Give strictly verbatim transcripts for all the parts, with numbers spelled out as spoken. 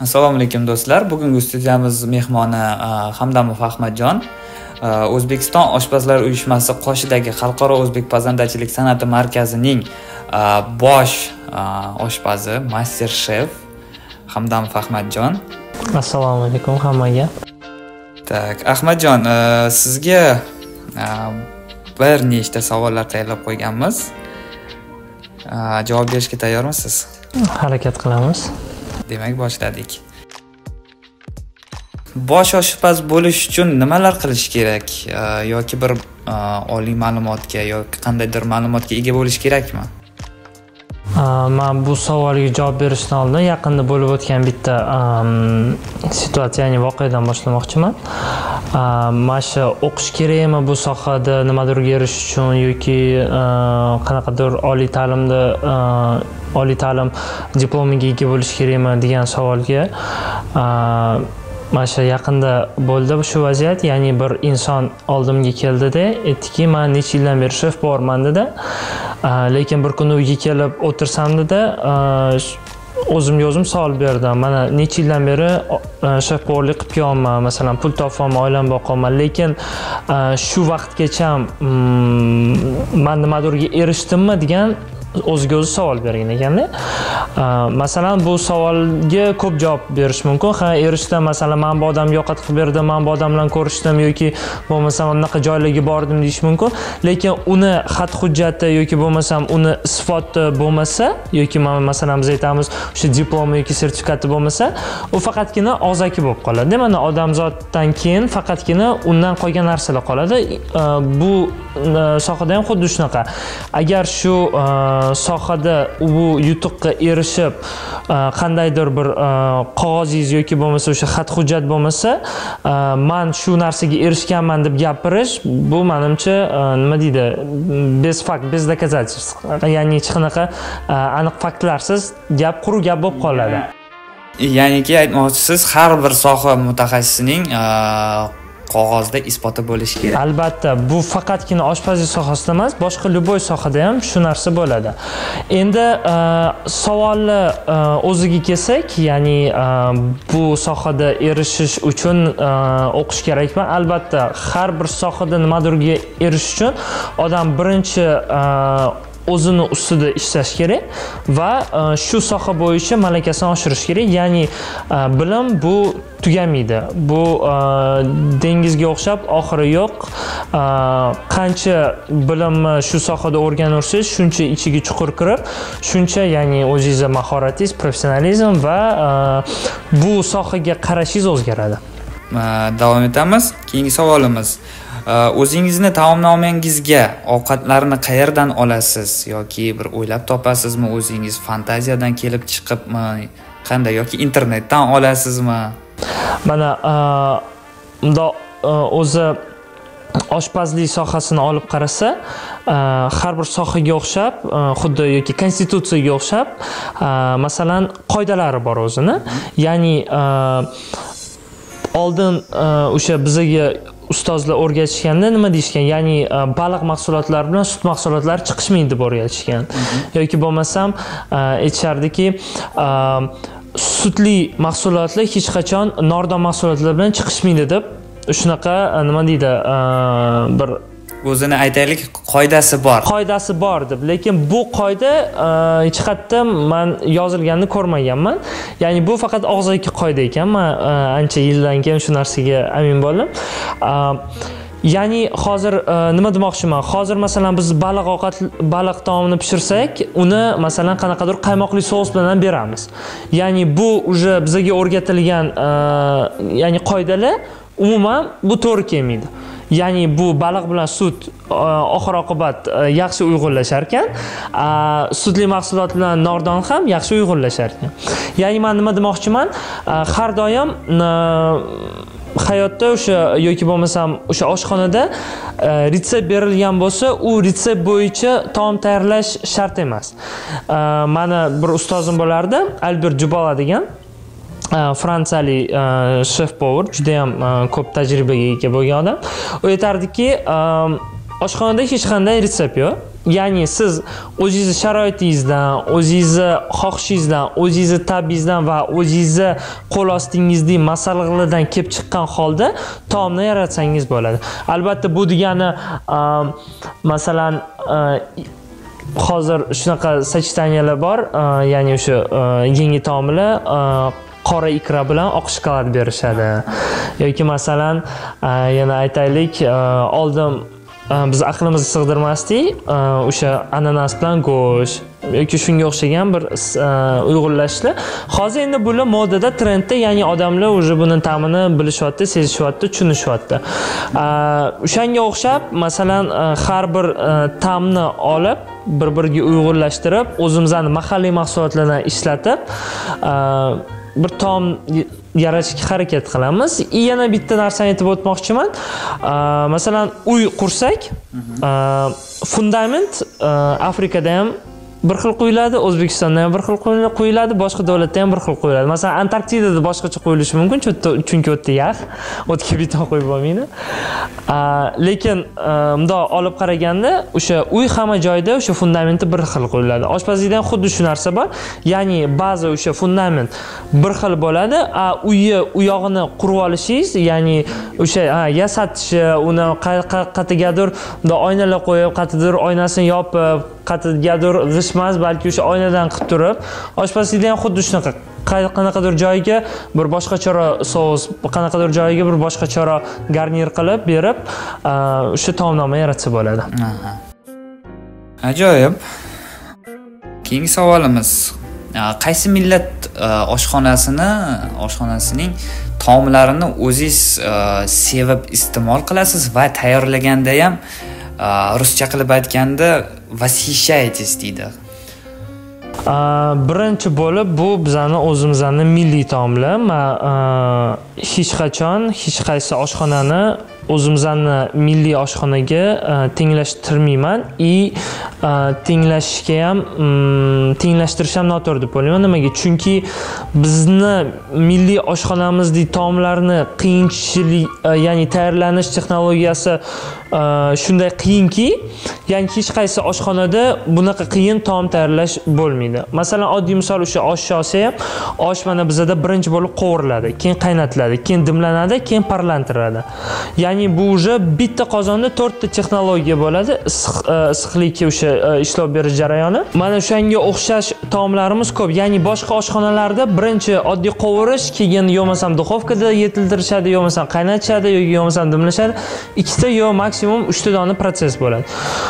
Assalomu alaykum do'stlar. Bugungi studiyamiz mehmoni Hamdamov Ahmadjon. O'zbekiston Oshpazlar uyushmasi qoshidagi Xalqaro o'zbek pazandachilik san'ati markazining bosh oshpazi, master shef Hamdamov Ahmadjon. Assalomu alaykum hammaga. Tak, Ahmadjon, sizga bir nechta savollar tayyorlab qo'yganmiz. Javob berishga tayyormisiz? Harakat qilamiz. Demak, boshladik. Bosh oshpaz bo'lish uchun nimalar qilish kerak? Yoki bir oliy ma'lumotga yoki qandaydir ma'lumotga ega bo'lish kerakmi? Men bu savolga javob berishdan oldin yaqinda bo'lib o'tgan bitta situatsiya, ya'ni voqeadan boshlamoqchiman. Mana shu o'qish kerakmi bu sohada nimadirga erishish uchun yoki qanaqadir oliy ta'limda oliy ta'lim diplomiga ega bo'lish kerakmi degan savolga mana shu yaqinda bo'ldi shu vaziyat, ya'ni bir inson oldimga keldida aytdiki, men necha yildan beri shef borman dedi. Lekin bir kuni uyga kelib o'tirsam dedi, o'zimga o'zim savol berdim. Mana necha yildan beri shef borlik qilib kelyapman, masalan, pul topyapman, oilamni boqyapman, lekin shu vaqtgacha men nimadirga erishdimmi degan o'ziga o'zi savol bergan ekanda. Masalan, bu savolga ko'p javob berish mumkin. Ha, erishdim, masalan, men bu odamga ovqat qilib berdim, men bu odam bilan ko'rishdim yoki bo'lmasam unaqa joylarga bordim deyish mumkin. Lekin uni xat hujjati yoki bo'lmasam uni isboti bo'lmasa yoki masalan biz aytamiz, o'sha diplomi yoki sertifikati bo'lmasa, u faqatgina og'zaki bo'lib qoladi. Mana odamzoddan keyin faqatgina undan qolgan narsalar qoladi. Bu sohada ham xuddi shunaqa. Agar shu sohada bu yutuqqa erishib qandaydir bir qog'ozingiz yoki bo'lmasa o'sha xat hujjat bo'lmasa, men shu narsaga erishganman deb gapirish, bu menimcha nima deydi, bez fakt, bez доказательств, ya'ni hech qanaqa aniq faktlarsiz gap, quruq gap bo'lib qoladi. Ya'niki aytmoqchisiz, har bir soha mutaxassisining qog'ozda isboti bo'lishi kerak. Albatta, bu faqatgina oshpazlik sohasida emas, boshqa любой sohada ham shu narsa bo'ladi. Endi savolni o'ziga kelsak, ya'ni bu sohada erishish uchun o'qish kerakmi? Albatta, har bir sohada nimadirga erishish uchun odam birinchi o'zini ustida ishlash kerak va shu soha bo'yicha malakasini oshirish kerak. Ya'ni bilim bu tugamaydi. Bu dengizga o'xshab oxiri yo'q. Qancha bilimni shu sohada o'rganursiz, shuncha ichiga chuqur kirib, shuncha ya'ni o'zingizga mahoratingiz, professionalizm va bu sohaga qarashingiz o'zgaradi. Davom etamiz. Keyingi savolimiz. O'zingizni taomnomangizga ovqatlarni qayerdan olasiz yoki bir o'ylab topasizmi, o'zingiz fantaziyadan kelib chiqibmi, qanday, yoki internetdan olasizmi? Mana unda o'zi oshpazlik sohasini olib qarasa, har bir sohaga o'xshab, xuddi yoki konstitutsiyaga o'xshab, masalan, qoidalari bor o'zini. Ya'ni oldin o'sha bizga ustozlar o'rgatishganda nima deyishgan? Ya'ni baliq mahsulotlari bilan sut mahsulotlari chiqishmaydi deb o'rgatishgan. Yoki bo'lmasam aytishardiki, sutli mahsulotlar hech qachon nordon mahsulotlar bilan chiqishmaydi deb shunaqa nima deydi, bir o'zini aytaylik, qoidasi bor. Qoidasi bor deb, lekin bu qoida hech qayerda men yozilganini ko'rmaganman. Ya'ni bu faqat og'zaki qoida ekan. Men ancha yildan keyin shu narsaga amin bo'ldim. Ya'ni hozir nima demoqchiman? Hozir masalan biz baliq ovqat, baliq taomini pishirsak, uni masalan qanaqadir qaymoqli sous bilan beramiz. Ya'ni bu uje bizga o'rgatilgan ya'ni qoidalar umuman bu to'g'ri kelmaydi. Ya'ni bu baliq bilan sut oxir oqibat yaxshi uyg'unlashar ekan, sutli mahsulot bilan nordon ham yaxshi uyg'unlashar ekan. Ya'ni men nima demoqchiman? Har doim hayotda o'sha yoki bo'lmasam o'sha oshxonada retsept berilgan bo'lsa, u retsept bo'yicha taom tayyorlash shart emas. Mana bir ustozim bo'lardi, Albert Jubala degan. Fransiyalik shef povur, juda ham ko'p tajribaga ega bo'lgan odam. U aytardiki, oshxonada hech qanday retsept yo'q. ya'ni siz o'zingizni sharoitingizdan, o'zingizni xohishingizdan, o'zingizni tabiingizdan va o'zingizni qo'l ostingizdagi masalliqlardan kelib chiqqan holda taomni yaratsangiz bo'ladi. Albatta bu degani masalan hozir shunaqa sachitaniyalar bor, ya'ni o'sha yangi taomlar qora ikra bilan oq shokolad berishadi. Yoki masalan yana aytaylik, oldin biz aqlimizni sig'dirmasdik, o'sha ananas bilan go'sht yoki shunga o'xshagan bir uyg'unlashlar. Hozir endi bular modada, trendda, ya'ni odamlar уже buni ta'mini bilishyapti, sezishyapti, tushunishyapti. O'shanga o'xshab, masalan, har bir ta'mni olib, bir-biriga uyg'unlashtirib, o'zimizning mahalliy mahsulotlardan ishlatib, bir taom yaratishga harakat qilamiz. Yana bitta narsani aytib o'tmoqchiman. Masalan, uy qursak, fundament Afrikada ham bir xil qo'yiladi, O'zbekistonda ham bir xil qo'yiladi, boshqa davlatda ham bir xil qo'yiladi. Masalan, Antarktidada boshqacha qo'yilishi mumkin, chunki o'tda yaq, o'tga beton qo'yib bo'lmaydi. Lekin bundoq olib qaraganda, o'sha uy hamma joyda o'sha fundamenti bir xil qo'yiladi. Oshpazlikda ham xuddi shu narsa bor. Ya'ni ba'zi o'sha fundament bir xil bo'ladi, a uyni u yog'ini qurib olishingiz, ya'ni o'sha yasatishi, uni qatigadir oynalar qo'yib, qatidir oynasini yopib, qatigadir g'ishmas, balki o'sha oynadan qilib turib, oshpazlikda ham xuddi shunaqa qanaqadir joyiga bir boshqacharo sos, qanaqadir joyiga bir boshqacharo garnir qilib berib, o'sha taomnoma yaratsa bo'ladi. Ajoyib. Keyingi savolimiz: qaysi millat oshxonasini, oshxonasining taomlarini o'zingiz sevib iste'mol qilasiz va tayyorlaganda ham ruscha qilib aytganda vasishaytis deydi? Birinchi bo'lib bu bizani o'zimizning milliy taomlar. Men hech qachon hech qaysi oshxonani o'zimizning milliy oshxonaga tenglashtirmayman и tenglashishga ham tenglashtirish ham noto'g'ri deb o'ylayman. Nimaga? Chunki bizni milliy oshxonamizdagi taomlarni qiyinchilik, ya'ni tayyorlanish texnologiyasi shunday qiyinki, ya'ni hech qaysi oshxonada bunaqa qiyin taom tayyorlash bo'lmaydi. Masalan, oddiy misol o'sha oshni olsak, osh mana bizda birinchi bo'lib qovuriladi, keyin qaynatiladi, keyin dimlanadi, keyin parlantiriladi. Ya'ni bu уже bitta qozonda to'rtta texnologiya bo'ladi, issiqlikka o'sha ishlov berish jarayoni. Mana o'shanga o'xshash taomlarimiz ko'p. Ya'ni boshqa oshxonalarda birinchi oddiy qovurish, keyin yo'masam duxovkada yetiltirishadi, yo'masam qaynatishadi, yoki yo'masam dimlashadi. Ikkita yo maksimum uchta dona proses bo'ladi.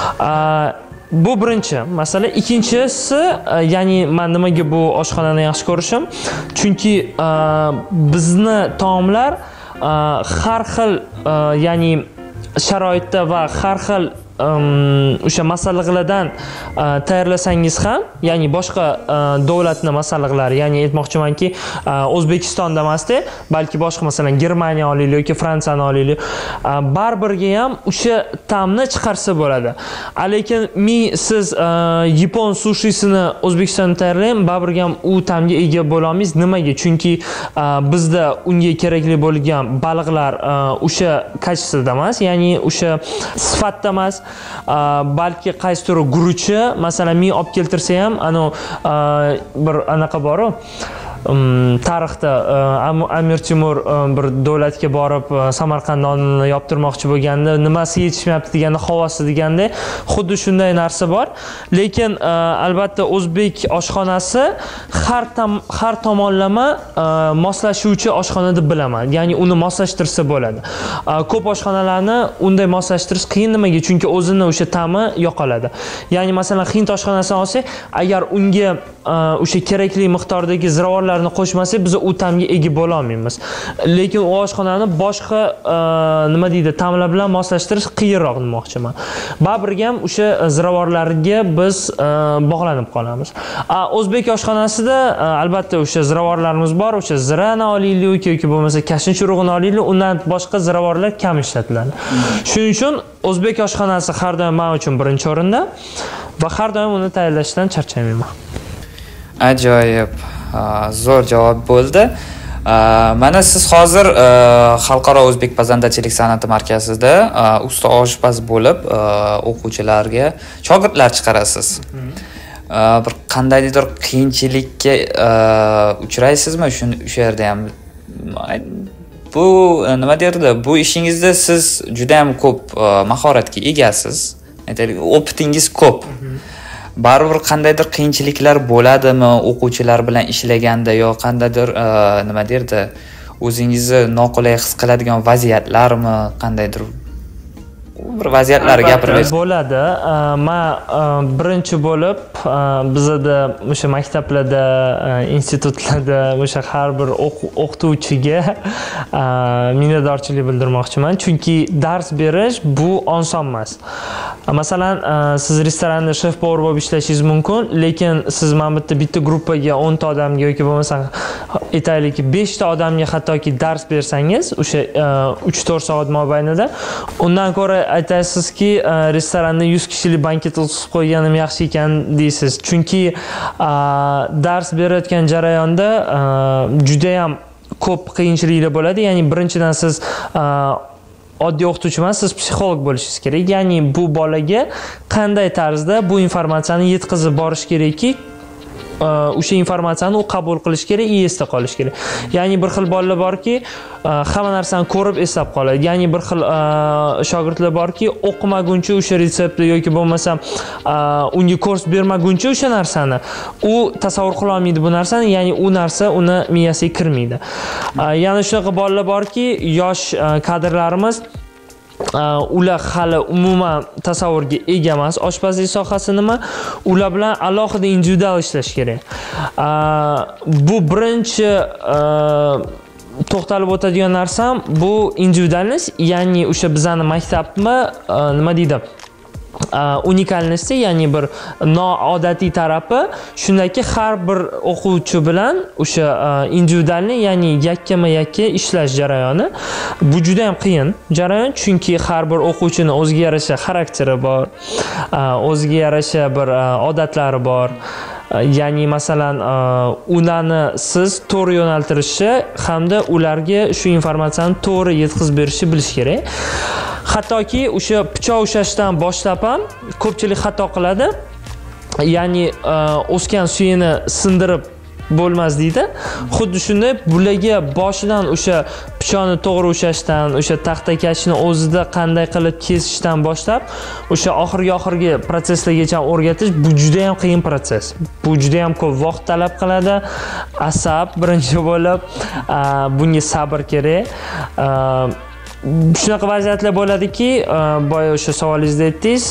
Bu birinchi masala. Ikkinchisi, ya'ni men nimaga bu oshxonani yaxshi ko'rishim? Chunki bizni taomlar har xil, ya'ni sharoitda va har xil o'sha masalliqlardan tayyorlasangiz ham, ya'ni boshqa davlatning masalliqlari, ya'ni aytmoqchimanki, O'zbekistonda emasda, balki boshqa masalan Germaniya olaylik yoki Fransiyani olaylik, baribirga ham o'sha ta'mni chiqarsa bo'ladi. Lekin mi siz yapon sushisini O'zbekistonda tayyorlang, baribirga ham u ta'mga ega bo'la olmaysiz. Nimaga? Chunki bizda unga kerakli bo'lgan baliqlar o'sha kачествоda emas, ya'ni o'sha sifatda emas. Balki qaysi turi guruchi, masalan, men olib keltirsa ham, ana bir anaqa bor-ku, tarixda Amir Temur bir davlatga borib Samarqand nonini yoptirmoqchi bo'lganda, nimasi yetishmayapti deganda, havosi deganda, xuddi shunday narsa bor. Lekin albatta o'zbek oshxonasi har har tomonlama moslashuvchi oshxona deb bilaman. Ya'ni uni moslashtirsa bo'ladi. Ko'p oshxonalarni unday moslashtirish qiyin. Nimaga? Chunki o'zini o'sha ta'mi yo'qoladi. Ya'ni masalan Hind oshxonasini olsak, agar unga o'sha kerakli miqdordagi ziravorlarni qo'shmasak, biz u ta'mga ega bo'la olmaymiz. Lekin u oshxonani boshqa nima deydi, ta'mlar bilan moslashtirish qiyinroq demoqchiman. Baribirga ham o'sha ziravorlarga biz bog'lanib qolamiz. O'zbek oshxonasida albatta o'sha ziravorlarimiz bor, o'sha zirani olaylik yoki bo'lmasa kashin churug'ini olaylik, undan boshqa ziravorlar kam ishlatiladi. Shuning uchun o'zbek oshxonasi har doim men uchun birinchi o'rinda va har doim uni tayyorlashdan charchamayman. Ajoyib, zo'r javob bo'ldi. Mana siz hozir Xalqaro o'zbek pazandachilik san'ati markazida usta oshpaz bo'lib o'quvchilarga shogirdlar chiqarasiz. Bir qandaydir qiyinchilikka uchraysizmi o'sha yerda ham? Bu nima derdi? Bu ishingizda siz juda ham ko'p mahoratga egasiz. Aytaylik, opitingiz ko'p. Baribir qandaydir qiyinchiliklar bo'ladimi o'quvchilar bilan ishlaganda yo qandaydir nima derdi? O'zingizni noqulay his qiladigan vaziyatlarmi, qandaydir bir vaziyatlarni gapirib bersangiz. Bo'ladi. Men birinchi bo'lib bizda o'sha maktablarda, institutlarda o'sha har bir o'qituvchiga minnatdorchilik bildirmoqchiman, chunki dars berish bu oson emas. Masalan, siz restoranda shef-povar bo'lib ishlashingiz mumkin, lekin siz mana bitta bitta gruppaga o'n ta odamga yoki bo'lmasa aytaylik besh ta odamga hattoki dars bersangiz, o'sha uch to'rt soat mobaynida, undan ko'ra aytasizki, restoranda yuz kishilik banket o'tkazib qo'yganim yaxshi ekan deysiz. Chunki dars berayotgan jarayonda juda ham ko'p qiyinchiliklar bo'ladi. Ya'ni birinchidan siz oddiy o'qituvchi emas, siz psixolog bo'lishingiz kerak. Ya'ni bu bolaga qanday tarzda bu informatsiyani yetkazib borish kerakki, o'sha informatsiyani u qabul qilish kerak, esda qolish kerak. Ya'ni bir xil bolalar borki, hamma narsani ko'rib eslab qoladi. Ya'ni bir xil shogirdlar borki, o'qimaguncha o'sha retseptni yoki bo'lmasa unga kurs bermaguncha o'sha narsani u tasavvur qila olmaydi bu narsani, ya'ni u narsa uni miyasiga kirmaydi. Yana shunaqa bolalar borki, yosh kadrlarimiz ular hali umuman tasavvurga ega emas oshpazlik sohasi nima, ular bilan alohida individual ishlash kerak. Bu birinchi to'xtalib o'tadigan narsam bu individualnost, ya'ni o'sha bizning maktabmi nima deydi, unikalnosti, ya'ni bir noodatiy tarafi shundaki har bir o'quvchi bilan o'sha individualni, ya'ni yakkama-yakka ishlash jarayoni. Bu juda ham qiyin jarayon, chunki har bir o'quvchining o'ziga yarasha xarakteri bor, o'ziga yarasha bir odatlari bor. Ya'ni masalan, ularni siz to'g'ri yo'naltirishi hamda ularga shu informatsiyani to'g'ri yetkazib berishni bilish kerak. Hattoki o'sha pichoq ushlashdan boshlab ham ko'pchilik xato qiladi. Ya'ni o'sgan suyini sindirib bo'lmas deydi. Xuddi shunday bularga boshidan o'sha pichoqni to'g'ri ushlashdan, o'sha taxtakachni o'zida qanday qilib kesishdan boshlab, o'sha oxirgi oxirgi protseslargacha o'rgatish bu juda ham qiyin proses. Bu juda ham ko'p vaqt talab qiladi. Asab birinchi bo'lib, bunga sabr kerak. Shunaqa vaziyatlar bo'ladiki, boya o'sha savolingizda aytdingiz,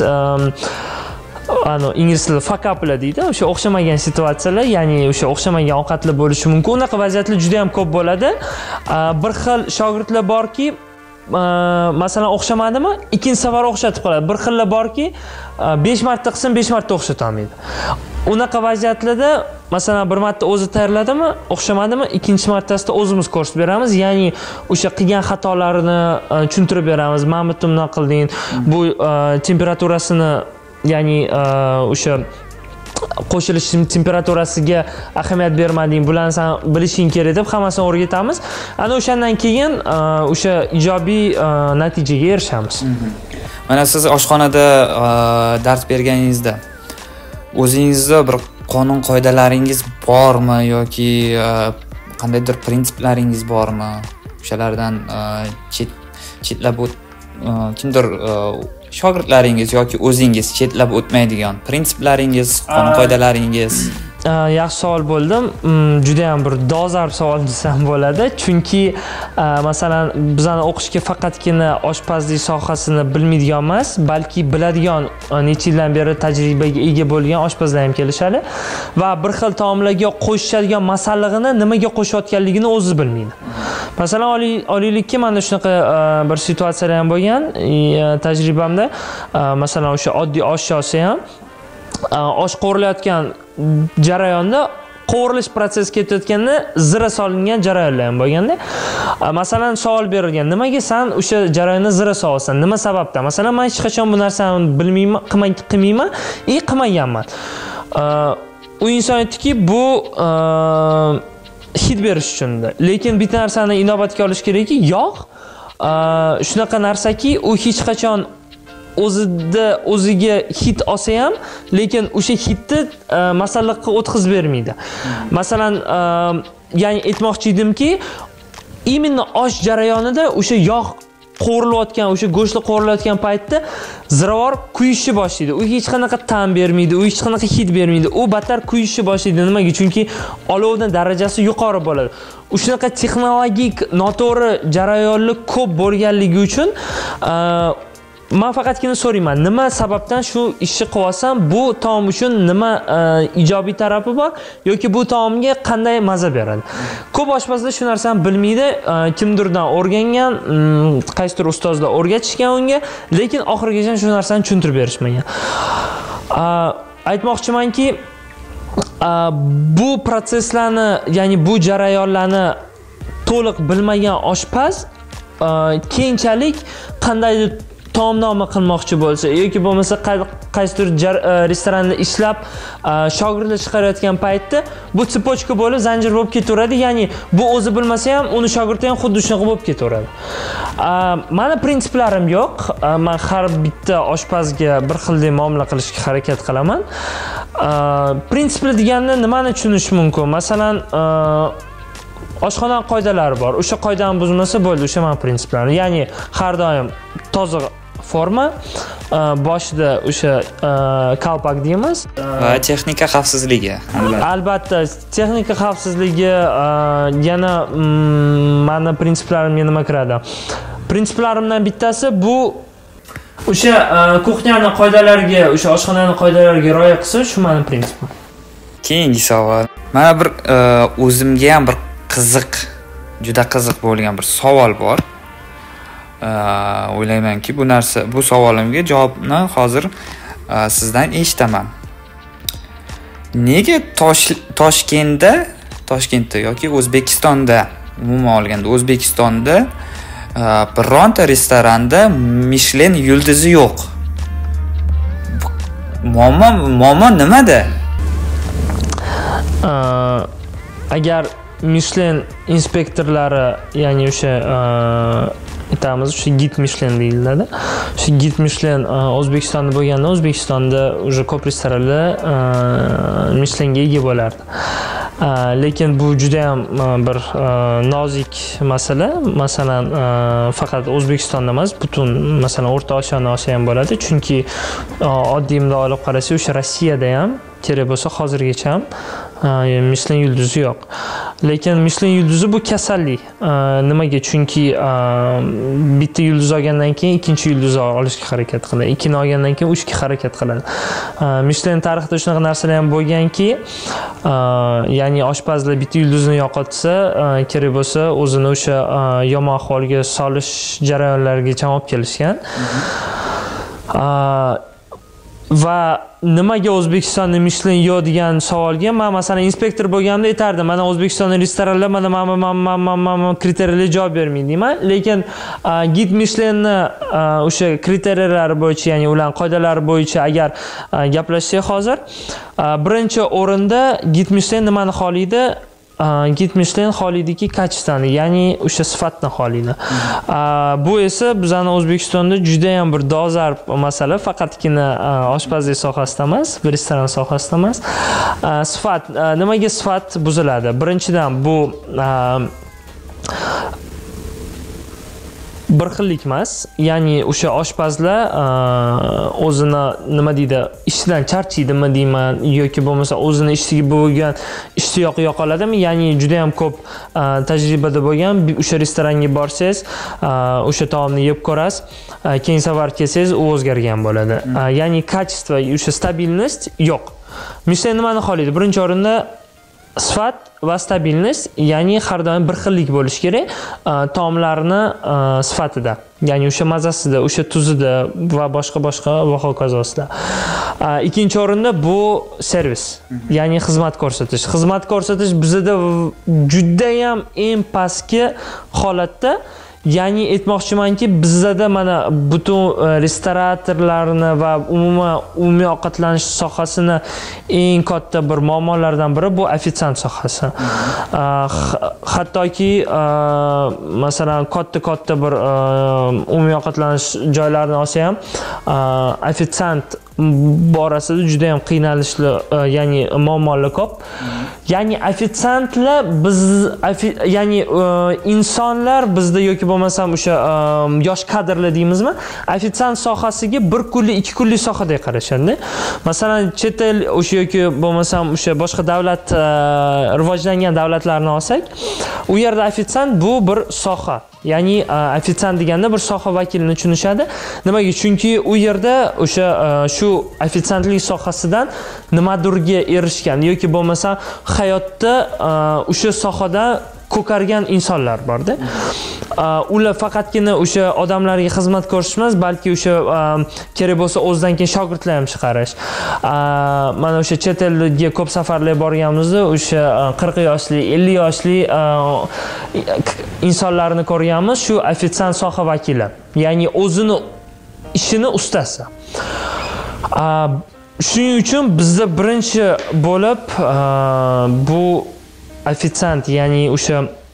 ano ingliz tilida fuck uplar deydi, o'sha o'xshamagan situatsiyalar, ya'ni o'sha o'xshamagan ovqatlar bo'lishi mumkin. Unaqa vaziyatlar juda ham ko'p bo'ladi. Bir xil shogirdlar borki, masalan o'xshamadimi, ikkinchi safar o'xshatib qoladi. Bir xillar borki, besh marta qilsin, besh marta o'xshata olmaydi. Unaqa vaziyatlarda masalan bir marta o'zi tayyorladimi, o'xshamadimi, ikkinchi martasida o'zimiz kurs beramiz. Ya'ni o'sha qilgan xatolarini tushuntirib beramiz. Mana bu bunday qilding, bu temperaturasini, ya'ni o'sha qo'shilish temperaturasiga ahamiyat bermading, bularni sen bilishing kerak deb hammasini o'rgatamiz. Ana o'shandan keyin o'sha ijobiy natijaga erishamiz. Mana siz oshxonada dars berganingizda o'zingizda bir qonun qoidalaringiz bormi yoki qandaydir prinsiplaringiz bormi? O'shalardan chetlab kimdir shogirdlaringiz yoki o'zingiz chetlab o'tmaydigan prinsiplaringiz, qonun qoidalaringiz? Yaxshi savol bo'ldi. Juda ham bir dolzarb savol desam bo'ladi. Chunki masalan bizani o'qishga faqatgina oshpazlik sohasini bilmaydigan emas, balki biladigan, necha yildan beri tajribaga ega bo'lgan oshpazlar ham kelishadi va bir xil taomlarga qo'shadigan masallig'ini nimaga qo'shayotganligini o'zi bilmaydi. Masalan, oliylikka mana shunaqa bir situatsiyalar ham bo'lgan tajribamda. Masalan, o'sha oddiy oshyosi ham osh qo'rilayotgan jarayonda qovurilish prosesi ketayotganda zira solingan jarayonlar ham bo'lganda, masalan savol berilgan, nimaga sen o'sha jarayonda zira solasan, nima sababdan? Masalan, men hech qachon bu narsani bilmayman, qilmayman, i qilmaganman. U inson aytdiki, bu hid berish uchun. Lekin bitta narsani inobatga olish kerakki, yog' shunaqa narsaki, u hech qachon o'zida o'ziga hid olsa ham, lekin o'sha hidni masalliqqa o'tkazib bermaydi. Masalan, ya'ni aytmoqchi edimki, именно osh jarayonida o'sha yog' qo'rilayotgan, o'sha go'shtni qo'rilayotgan paytda ziravor kuyishni boshlaydi. U hech qanaqa ta'm bermaydi, u hech qanaqa hid bermaydi. U battar kuyishni boshlaydi. Nimaga? Chunki olovning darajasi yuqori bo'ladi. Shunaqa texnologik noto'g'ri jarayonlar ko'p bo'lganligi uchun men faqatgina so'rayman, nima sababdan shu ishni qilyapsam, bu taom uchun nima ijobiy tarafi bor yoki bu taomga qanday maza beradi? Ko'p oshpazlar shu narsani bilmaydi, kimdirdan o'rgangan, qaysidir ustozlar o'rgatishgan unga, lekin oxirigacha shu narsani tushuntirib berishmagan. Aytmoqchimanki, bu proseslarni, ya'ni bu jarayonlarni to'liq bilmagan oshpaz keyinchalik qandaydir taomnoma qilmoqchi bo'lsa yoki bo'lmasa qaysidir restoranda ishlab shogirdlar chiqarayotgan paytda bu tsepочка bo'lib zanjir bo'lib ketaveradi. Ya'ni bu o'zi bilmasa ham, uni shogirdi ham xuddi shunaqa bo'lib ketaveradi. Meni prinsiplarim yo'q. Men har bitta oshpazga bir xildek muomala qilishga harakat qilaman. Prinsiplar deganda nimani tushunish mumkin? Masalan, oshxona qoidalari bor. O'sha qoidani buzmasa bo'ldi, o'sha men prinsiplarim. Ya'ni har doim toza forma, boshida o'sha kalpak deymiz va texnika xavfsizligi. Albatta, texnika xavfsizligi yana meni prinsiplarimga nima kiradi? Prinsiplarimdan bittasi bu o'sha kuxnyaning qoidalariga, o'sha oshxonaning qoidalariga rioya qilsa, shu meni prinsipim. Keyingi savol. Mana bir o'zimga ham bir qiziq, juda qiziq bo'lgan bir savol bor. O'ylaymanki, bu narsa, bu savolimga javobni hozir sizdan eshitaman. Nega Toshkentda, Toshkentda yoki O'zbekistonda, umuman olganda O'zbekistonda bironta restoranda Michelin yulduzi yo'q? Muammo, muammo nimada? Agar Michelin inspektorlari, ya'ni o'sha aytamiz, o'sha gid Michelin deyiladi. O'sha gid Michelin O'zbekistonda bo'lganda, O'zbekistonda уже ko'p restoranlar Michelinga ega bo'lardi. Lekin bu juda ham bir nozik masala. Masalan, faqat O'zbekistonda emas, butun masalan O'rta Osiyoni olsa ham bo'ladi. Chunki oddiy imlo olib qarasak, o'sha Rossiyada ham kerak bo'lsa hozirgacha ham Michelin yulduzi yo'q. Lekin Michelin yulduzi bu kasallik. Nimaga? Chunki bitta yulduz olgandan keyin ikkinchi yulduzni olishga harakat qiladi. Ikkini olgandan keyin uchga harakat qiladi. Michelin tarixida shunaqa narsalar ham bo'lganki, ya'ni oshpazlar bitta yulduzni yo'qotsa, kerak bo'lsa o'zini o'sha yomon ahvolga solish jarayonlarigacha olib kelishgan. Va nimaga O'zbekistonda Michelin yo'q degan savolga men masalan inspektor bo'lganimda aytardim, mana O'zbekistonning restoranlar mana mana mana mana kriteriyalarga javob bermaydi deyman. Lekin gid Michelinni o'sha kriteriyalar bo'yicha, ya'ni ularning qoidalari bo'yicha agar gaplashsak hozir, birinchi o'rinda gid Michelin nimani xohlaydi? Gid Michelin xohlaydiki kачествоni, ya'ni o'sha sifatni xohlaydi. Bu esa bizning O'zbekistonda juda ham bir dolzarb masala, faqatgina oshpazlik sohasida emas, restoran sohasida emas. Sifat, nimaga sifat buziladi? Birinchidan bu bir xillik emas, ya'ni o'sha oshpazlar o'zini nima deydi, ishdan charchaydimi deyman yoki bo'lmasa o'zini ishtiga bo'lgan ishtiyoqi yo'qoladimi? Ya'ni juda ham ko'p tajribada bo'lgan, o'sha restoranga borsangiz, o'sha taomni yeb ko'rasiz, keyin safar kelsangiz u o'zgargan bo'ladi. Ya'ni качество, o'sha stabilnost yo'q. Michelin nimani xohlaydi? Birinchi o'rinda sifat va stabilnost, ya'ni har doim bir xillik bo'lishi kerak taomlarni sifatida, ya'ni o'sha mazasida, o'sha tuzida va boshqa boshqa va hokazosida. Ikkinchi o'rinda bu servis, ya'ni xizmat ko'rsatish. Xizmat ko'rsatish bizda juda ham eng pastki holatda, Ya'ni aytmoqchimanki, bizda mana butun restoratorlarni va umuman umumiy ovqatlanish sohasini eng katta bir muammolardan biri bu ofitsiant sohasi. Hattoki masalan katta-katta bir umumiy ovqatlanish joylarini olsa ham ofitsiant borasida juda ham qiynalishli, ya'ni muammolar ko'p. Ya'ni ofitsiantlar biz ya'ni insonlar bizda yoki bo'lmasam o'sha yosh kadrlar deymizmi? Ofitsiant sohasiga bir kunlik, ikki kunlik sohadek qarashadi. Masalan, chet el o'sha yoki bo'lmasam o'sha boshqa davlat rivojlangan davlatlarni olsak, u yerda ofitsiant bu bir soha. Ya'ni ofitsiant deganda bir soha vakilini tushunishadi. Nimaga? Chunki u yerda o'sha shu ofitsiantlik sohasidan nimadirga erishgan yoki bo'lmasa hayotda o'sha sohada ko'kargan insonlar borda. Ular faqatgina o'sha odamlarga xizmat ko'rsatish emas, balki o'sha kerak bo'lsa o'zidan keyin shogirdlar ham chiqarish. Mana o'sha chet elga ko'p safarlar borganimizda o'sha qirq yoshli, ellik yoshli insonlarni ko'rganmiz, shu ofitsiant soha vakili. Ya'ni o'zini ishini ustasi. Shuning uchun bizda birinchi bo'lib bu ofitsiant, ya'ni o'sha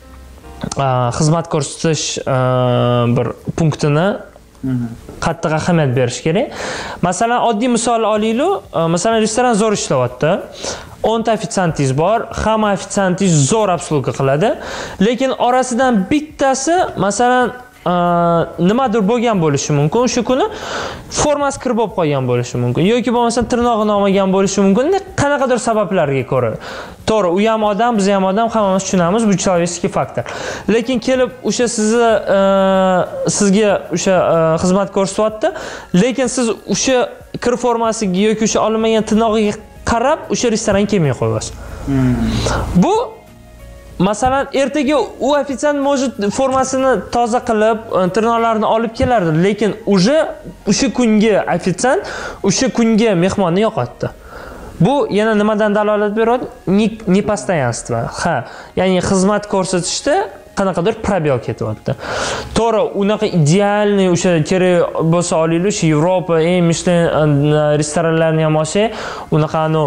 xizmat ko'rsatish bir punktini qattiq ahamiyat berish kerak. Masalan, oddiy misol olaylik. Masalan, restoran zo'r ishlayapti. o'n ta ofitsiantingiz bor, hamma ofitsiantingiz zo'r obsluga qiladi. Lekin orasidan bittasi, masalan, nimadir bo'lgan bo'lishi mumkin. O'sha kuni formasi kirib bo'lib qolgan bo'lishi mumkin. Yoki bo'lmasa tirnog'ini olmagan bo'lishi mumkin. Qanaqadir sabablarga ko'ra. To'g'ri, u ham odam, biz ham odam, hammamiz tushunamiz, bu человеческий faktor. Lekin kelib o'sha sizni sizga o'sha xizmat ko'rsatyapti, lekin siz o'sha kir formasiga yoki o'sha olinmagan tirnog'iga qarab o'sha restoran kelmay qo'yasiz. Bu masalan, ertaga u ofitsiant может formasini toza qilib, tirnoqlarini olib kelardi, lekin uje o'sha kunga ofitsiant o'sha kunga mehmonni yo'qotdi. Bu yana nimadan dalolat beradi? Nepostoyanstvo. Ha, ya'ni xizmat ko'rsatishda qanaqadir probel ketyapti. To'g'ri, unaqa idealniy o'sha kerak bo'lsa olaylik, shu Yevropa eng Michelin restoranlarini ham olsa, unaqa anu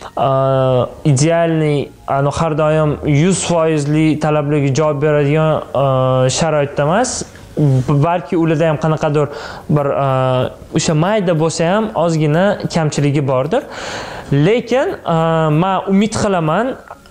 idealniy, anu har doim yuz foiz li talablarga javob beradigan sharoitda emas. Balki ularda ham qanaqadir bir o'sha mayda bo'lsa ham ozgina kamchiligi bordir. Lekin men umid qilaman,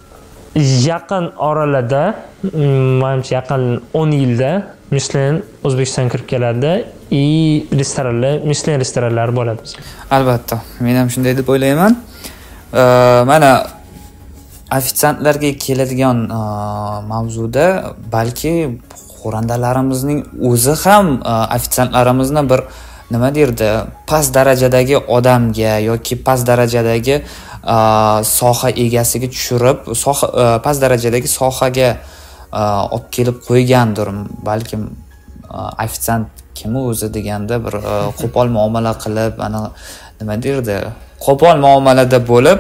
yaqin oralarda, menimcha yaqin o'n yilda Michelin O'zbekistonga kirib keladi и restoranlar, Michelin restoranlari bo'ladi. Albatta, men ham shunday deb o'ylayman. Mana ofitsiantlarga keladigan mavzuda balki xo'randalarimizning o'zi ham ofitsiantlarimizni bir nima derdi, past darajadagi odamga yoki past darajadagi soha egasiga tushirib, soha past darajadagi sohaga olib kelib qo'ygandir. Balkim ofitsiant kim o'zi deganda bir qo'pol muomala qilib, ana nima derdi, qo'pol muomalada bo'lib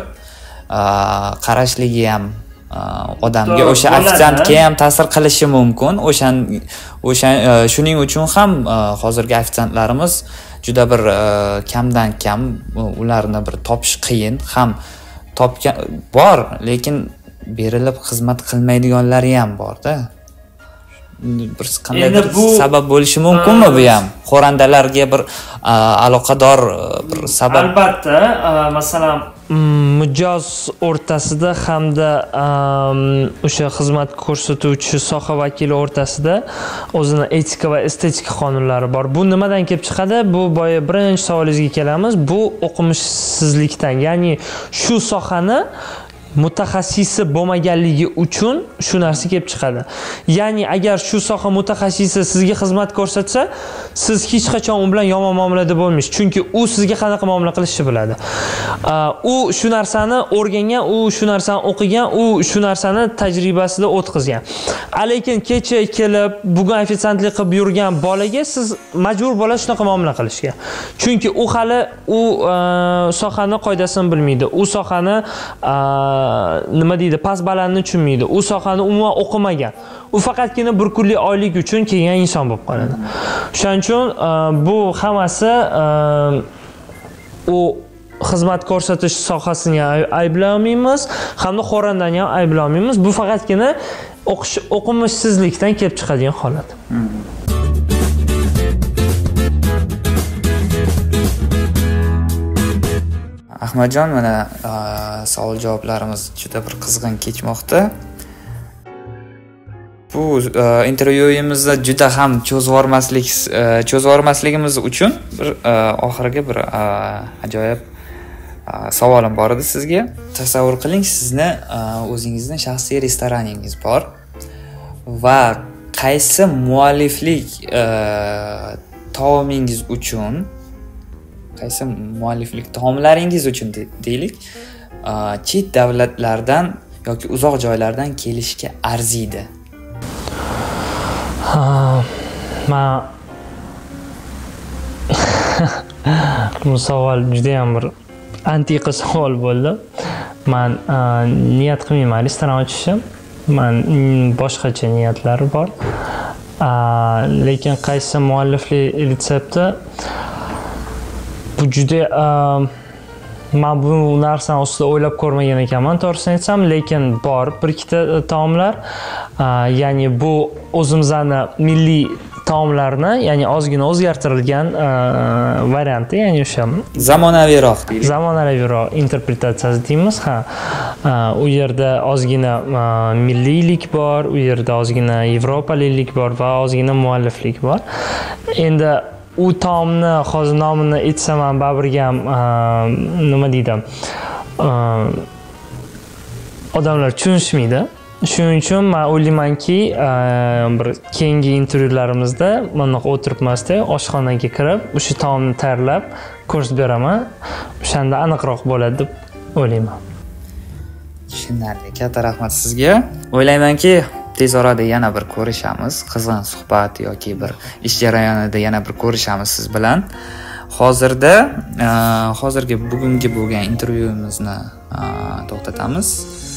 qarashligi ham odamga o'sha ofitsiantga ham ta'sir qilishi mumkin. O'shan o'sha shuning uchun ham hozirgi ofitsiantlarimiz juda bir kamdan kam, ularni bir topish qiyin, ham topgan bor, lekin berilib xizmat qilmaydiganlari ham bor-da. Bir qandaydir sabab bo'lishi mumkinmi bu ham? Xo'randalarga bir aloqador bir sabab. Albatta, masalan, mijoz o'rtasida hamda o'sha xizmat ko'rsatuvchi soha vakili o'rtasida o'zini etika va estetika qonunlari bor. Bu nimadan kelib chiqadi? Bu boya birinchi savolingizga kelamiz. Bu o'qimishsizlikdan, ya'ni shu sohani mutaxassisi bo'lmaganligi uchun shu narsa kelib chiqadi. Ya'ni agar shu soha mutaxassisi sizga xizmat ko'rsatsa, siz hech qachon u bilan yomon muomalada bo'lmaysiz. Chunki u sizga qanaqa muomala qilishni biladi. U shu narsani o'rgangan, u shu narsani o'qigan, u shu narsani tajribasida o'tkazgan. Lekin kecha kelib, bugun ofitsiantlik qilib yurgan bolaga siz majbur bo'lasiz shunaqa muomala qilishga. Chunki u hali u sohani qoidasini bilmaydi. U sohani nima deydi, past balandni tushunmaydi. U sohani umuman o'qimagan. U faqatgina bir kunlik oylik uchun kelgan inson bo'lib qoladi. Shuning uchun bu hammasi u xizmat ko'rsatish sohasini ayblay olmaymiz, hamda xo'randani ham ayblay olmaymiz. Bu faqatgina o'qish o'qimishsizlikdan kelib chiqadigan holat. Ahmadjon, mana savol javoblarimiz juda bir qizg'in kechmoqda. Bu intervyuyimizda juda ham cho'zvormaslik cho'zvormasligimiz uchun bir oxiriga bir ajoyib savolim bor edi sizga. Tasavvur qiling, sizni o'zingizning shaxsiy restoraningiz bor va qaysi mualliflik taomingiz uchun qaysi mualliflik taomlaringiz uchun deylik, chet davlatlardan yoki uzoq joylardan kelishga arziydi? Men bu savol juda ham bir antiqa savol bo'ldi. Men niyat qilmayman restoran ochishim. Men boshqacha niyatlari bor. Lekin qaysi mualliflik retsepti bu juda men bu narsani ustida o'ylab ko'rmagan ekanman, to'g'risini aytsam, lekin bor bir ikkita taomlar. Ya'ni bu o'zimizning milliy taomlarni, ya'ni ozgina o'zgartirilgan varianti, ya'ni o'sha zamonaviyroq deylik. Zamonaviyroq interpretatsiyasi deymiz. Ha. U yerda ozgina milliylik bor, u yerda ozgina yevropalik bor va ozgina mualliflik bor. Endi u taomni hozir nomini aytsam ham baribir ham nima deydi? Odamlar tushunishmaydi. Shuning uchun men o'ylaymanki, bir keyingi intervyularimizda mana o'tiribmasda oshxonaga kirib, o'sha taomni tayyorlab ko'rsatib beraman. O'shanda aniqroq bo'ladi deb o'ylayman. Tushunarli. Katta rahmat sizga. O'ylaymanki, tez orada yana bir ko'rishamiz, qizg'in suhbat yoki bir ish jarayonida yana bir ko'rishamiz siz bilan. Hozirda hozirgi bugungi bo'lgan intervyuyimizni to'xtatamiz.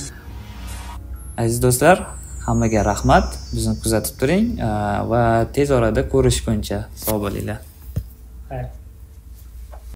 Aziz do'stlar, hammaga rahmat. Bizni kuzatib turing va tez orada ko'rishguncha sog' bo'linglar.